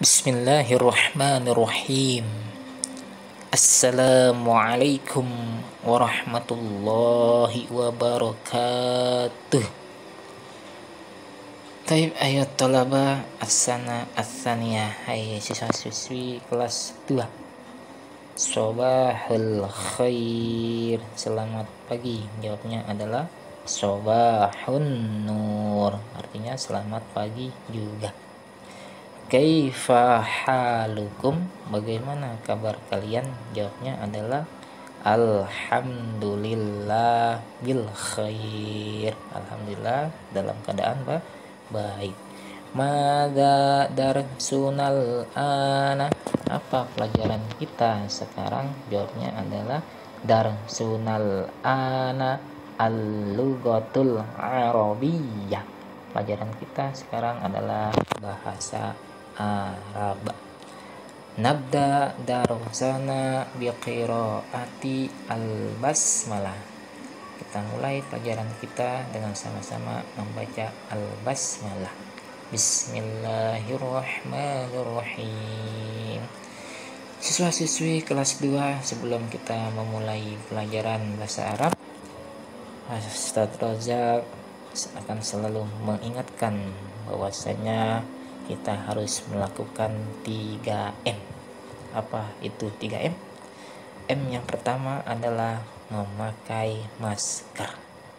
Bismillahirrahmanirrahim. Assalamualaikum warahmatullahi wabarakatuh. Taib ayat talaba as-sana as-saniyah. Hai siswa-siswi kelas 2. Sobahul khair. Selamat pagi. Jawabnya adalah sobahun nur. Artinya selamat pagi juga. Kaifa halukum, bagaimana kabar kalian? Jawabnya adalah alhamdulillah bil khair. Alhamdulillah dalam keadaan baik. Mada darsunal ana, apa pelajaran kita sekarang? Jawabnya adalah darsunal ana al-lughatul arabiyyah. Pelajaran kita sekarang adalah bahasa Arab. Nabda darusana biqiraati al-basmalah. Kita mulai pelajaran kita dengan sama-sama membaca al-basmalah. Bismillahirrahmanirrahim. Siswa-siswi kelas 2, sebelum kita memulai pelajaran bahasa Arab, Ustadz Rozak akan selalu mengingatkan bahwasanya kita harus melakukan 3M. Apa itu 3M? M yang pertama adalah memakai masker.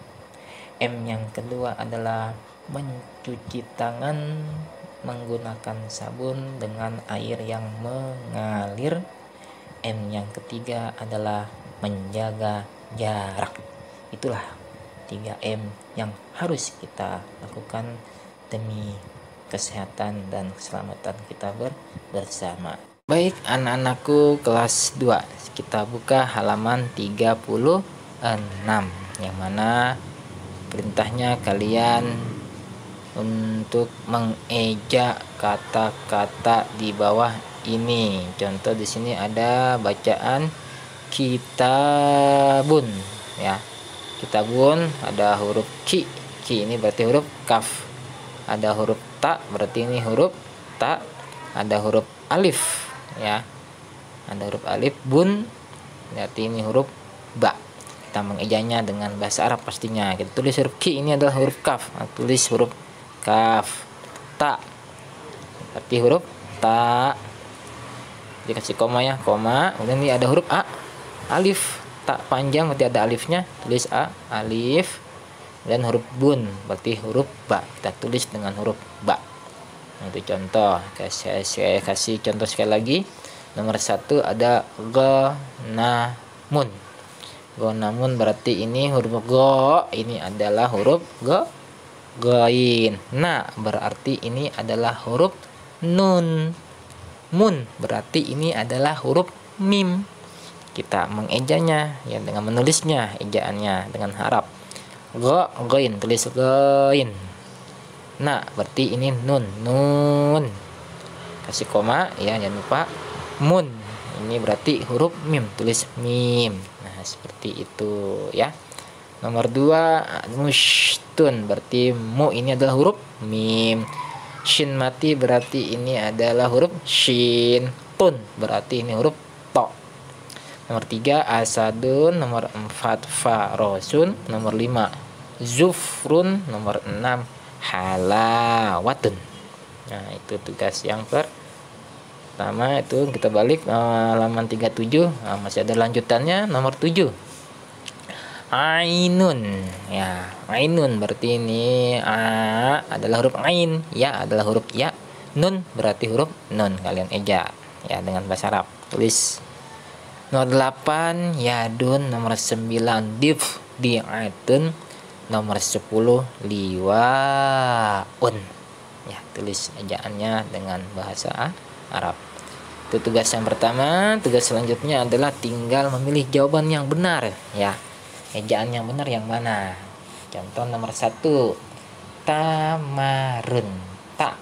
M yang kedua adalah mencuci tangan menggunakan sabun dengan air yang mengalir. M yang ketiga adalah menjaga jarak. Itulah 3M yang harus kita lakukan demi kesehatan dan keselamatan kita bersama. Baik anak-anakku kelas 2, kita buka halaman 36, yang mana perintahnya kalian untuk mengeja kata-kata di bawah ini. Contoh di sini ada bacaan kitabun, ya. Kitabun ada huruf ki ini berarti huruf kaf. Ada huruf ta berarti ini huruf ta. Ada huruf alif, ya. Ada huruf alif. Bun berarti ini huruf ba. Kita mengejanya dengan bahasa Arab pastinya. Kita tulis huruf ki ini adalah huruf kaf. Nah, tulis huruf kaf. Ta berarti huruf ta. Dikasih koma, ya, koma. Kemudian ini ada huruf a, alif. Tak panjang berarti ada alifnya, tulis a, alif. Dan huruf bun berarti huruf ba, kita tulis dengan huruf ba. Itu contoh. Saya kasih contoh sekali lagi. Nomor 1 ada gonamun. Gonamun berarti ini huruf go, ini adalah huruf goin. Na berarti ini adalah huruf nun. Mun berarti ini adalah huruf mim. Kita mengejanya, ya, dengan menulisnya, ejaannya dengan harap. Goin, tulis goin. Nah berarti ini nun. Kasih koma, ya, jangan lupa. Mun ini berarti huruf mim, tulis mim. Nah seperti itu, ya. Nomor 2 mushtun berarti mu ini adalah huruf mim. Shin mati berarti ini adalah huruf shin. Tun berarti ini huruf to. Nomor 3 asadun. Nomor 4 farosun. Nomor 5 zufrun. Nomor 6 halawatun. Nah itu tugas yang pertama. Itu kita balik halaman 37. Nah, masih ada lanjutannya. Nomor 7 ainun, ya. Ainun berarti ini a adalah huruf ain, ya adalah huruf ya. Nun berarti huruf nun. Kalian eja, ya, dengan bahasa Arab. Tulis. Nomor 8 yadun. Nomor 9 dif diatun. Nomor 10 liwaun, ya, tulis ejaannya dengan bahasa Arab. Itu tugas yang pertama. Tugas selanjutnya adalah tinggal memilih jawaban yang benar, ya. Ejaan yang benar yang mana? Contoh nomor 1 tamarun. Ta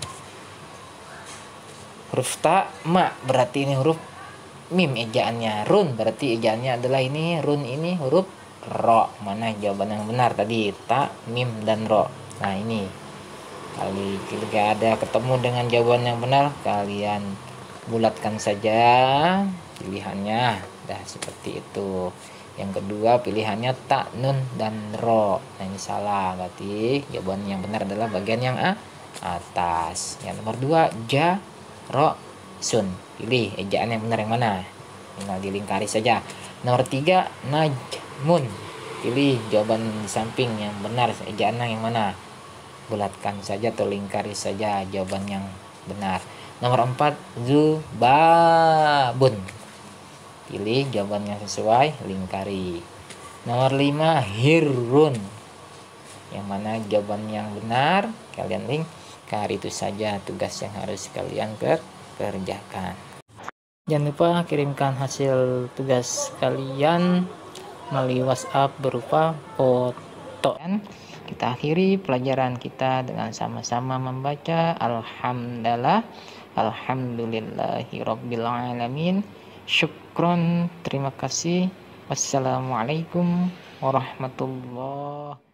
huruf ta. Ma berarti ini huruf mim ejaannya. Run berarti ejaannya adalah ini run, ini huruf ro. Mana jawaban yang benar tadi? Ta, mim, dan ro. Nah ini Kali jika ada ketemu dengan jawaban yang benar, kalian bulatkan saja pilihannya. Dah seperti itu. Yang kedua pilihannya ta, nun, dan ro. Nah ini salah, berarti jawaban yang benar adalah bagian yang atas. Yang nomor dua ja, ro, sun. Pilih ejaan yang benar yang mana. Tinggal dilingkari saja. Nomor tiga najmun. Pilih jawaban di samping yang benar, ejaan yang mana. Bulatkan saja atau lingkari saja jawaban yang benar. Nomor 4 zubabun. Pilih jawaban yang sesuai, lingkari. Nomor 5 hirun. Yang mana jawaban yang benar, kalian lingkari. Itu saja tugas yang harus kalian kerjakan. Jangan lupa kirimkan hasil tugas kalian melalui WhatsApp berupa foto. Kita akhiri pelajaran kita dengan sama-sama membaca Alhamdulillahirobbilalamin. Syukron, terima kasih. Wassalamualaikum warahmatullahi